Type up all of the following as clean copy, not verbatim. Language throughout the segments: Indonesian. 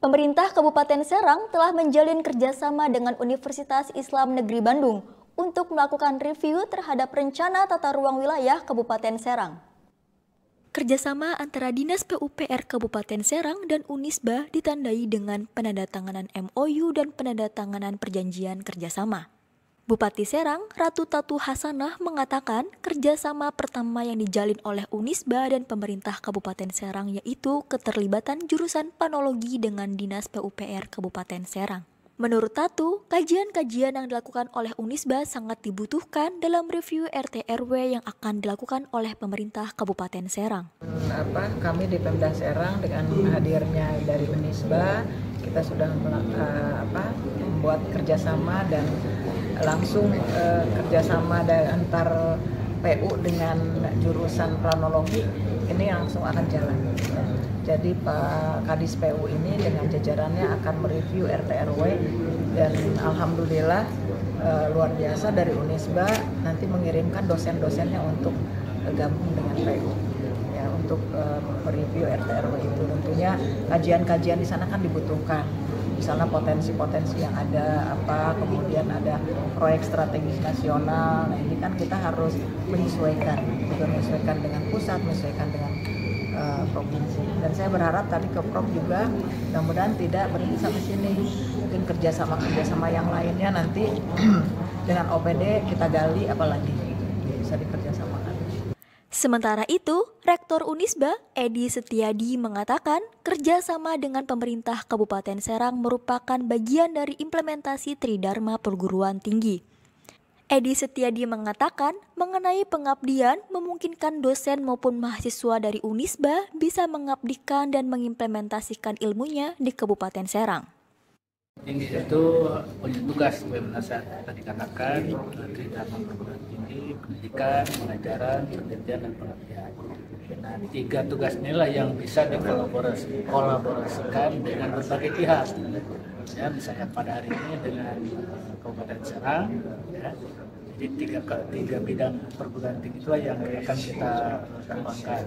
Pemerintah Kabupaten Serang telah menjalin kerjasama dengan Universitas Islam Negeri Bandung untuk melakukan review terhadap rencana tata ruang wilayah Kabupaten Serang. Kerjasama antara Dinas PUPR Kabupaten Serang dan Unisba ditandai dengan penandatanganan MOU dan penandatanganan perjanjian kerjasama. Bupati Serang, Ratu Tatu Hasanah mengatakan kerjasama pertama yang dijalin oleh Unisba dan pemerintah Kabupaten Serang yaitu keterlibatan jurusan panologi dengan Dinas PUPR Kabupaten Serang. Menurut Tatu, kajian-kajian yang dilakukan oleh Unisba sangat dibutuhkan dalam review RT RW yang akan dilakukan oleh pemerintah Kabupaten Serang. Kami di Pemda Serang dengan hadirnya dari Unisba, kita sudah membuat kerjasama dan langsung kerjasama antar PU dengan jurusan planologi ini langsung akan jalan. Jadi Pak Kadis PU ini dengan jajarannya akan mereview RT RW dan alhamdulillah luar biasa dari Unisba nanti mengirimkan dosen-dosennya untuk gabung dengan PU ya untuk mereview RT RW itu. Tentunya kajian-kajian di sana kan dibutuhkan. Misalnya potensi-potensi yang ada kemudian ada proyek strategis nasional. Nah, ini kan kita harus menyesuaikan dengan pusat, menyesuaikan dengan provinsi. Dan saya berharap tadi ke Prof juga mudah-mudahan tidak berhenti sampai sini. Mungkin kerjasama yang lainnya nanti dengan OPD kita gali apalagi bisa dikerjasamakan. Sementara itu, Rektor Unisba, Edi Setiadi mengatakan kerjasama dengan pemerintah Kabupaten Serang merupakan bagian dari implementasi Tridharma Perguruan Tinggi. Edi Setiadi mengatakan mengenai pengabdian memungkinkan dosen maupun mahasiswa dari Unisba bisa mengabdikan dan mengimplementasikan ilmunya di Kabupaten Serang. Tinggi itu punya tugas saat tadi dikatakan Tridharma Perguruan Tinggi, pendidikan, pengajaran, penelitian, dan pengabdian. Nah, 3 tugas inilah yang bisa dikolaborasikan dengan berbagai pihak. Ya, misalnya pada hari ini dengan Kabupaten Serang, ya. Jadi tiga bidang perguruan tinggi itulah yang akan kita kembangkan.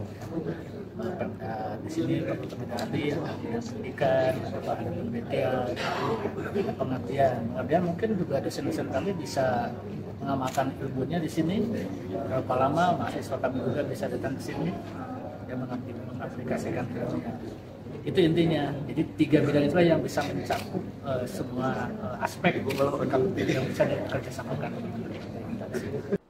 Di sini Pengabdian, ada pendidikan, ada bahan penelitian, ada pengabdian. Pengabdian mungkin juga dosen-dosen kami bisa mengamalkan ilmunya di sini. Berapa lama mahasiswa kami juga bisa datang ke sini dan mengaplikasikan ilmunya. Itu intinya. Jadi 3 bidang itulah yang bisa mencakup semua aspek yang bisa dikerjasamakan.